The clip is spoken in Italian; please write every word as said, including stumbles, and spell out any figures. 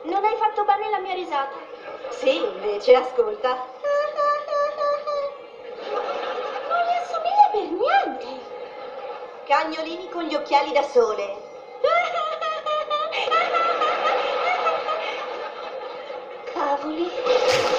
Non hai fatto bene la mia risata. Sì, invece, ascolta. Non gli assomiglia per niente. Cagnolini con gli occhiali da sole. Cavoli.